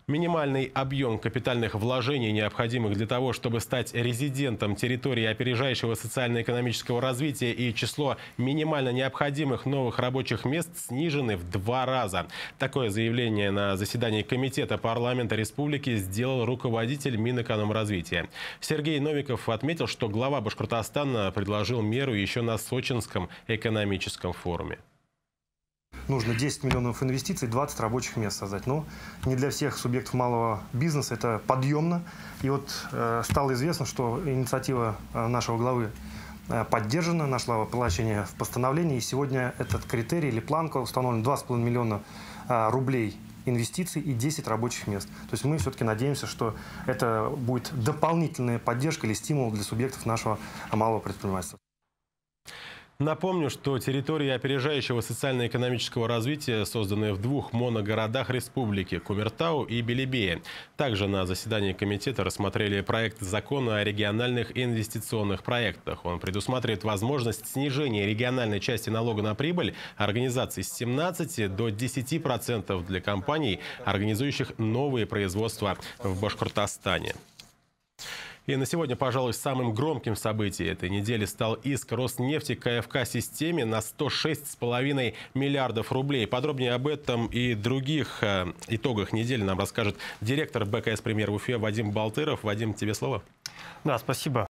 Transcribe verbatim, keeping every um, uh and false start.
Минимальный объем капитальных вложений, необходимых для того, чтобы стать резидентом территории опережающего социально-экономического развития, и число минимально необходимых новых рабочих мест снижены в два раза. Такое заявление на заседании Комитета парламента республики сделал руководитель Минэкономразвития. Сергей Новиков отметил, что глава Башкортостана предложил меру еще на Сочинском экономическом форуме. Нужно десять миллионов инвестиций, двадцать рабочих мест создать. Но не для всех субъектов малого бизнеса это подъемно. И вот э, стало известно, что инициатива э, нашего главы э, поддержана, нашла воплощение в постановлении. И сегодня этот критерий или планка установлен два с половиной миллиона э, рублей инвестиций и десять рабочих мест. То есть мы все-таки надеемся, что это будет дополнительная поддержка или стимул для субъектов нашего малого предпринимательства. Напомню, что территории опережающего социально-экономического развития созданы в двух моногородах республики – Кумертау и Белебее. Также на заседании комитета рассмотрели проект закона о региональных инвестиционных проектах. Он предусматривает возможность снижения региональной части налога на прибыль организаций с семнадцати до десяти процентов для компаний, организующих новые производства в Башкортостане. И на сегодня, пожалуй, самым громким событием этой недели стал иск Роснефти к КФК-системе на сто шесть с половиной миллиардов рублей. Подробнее об этом и других э, итогах недели нам расскажет директор БКС «Премьер» в Уфе Вадим Балтыров. Вадим, тебе слово. Да, спасибо.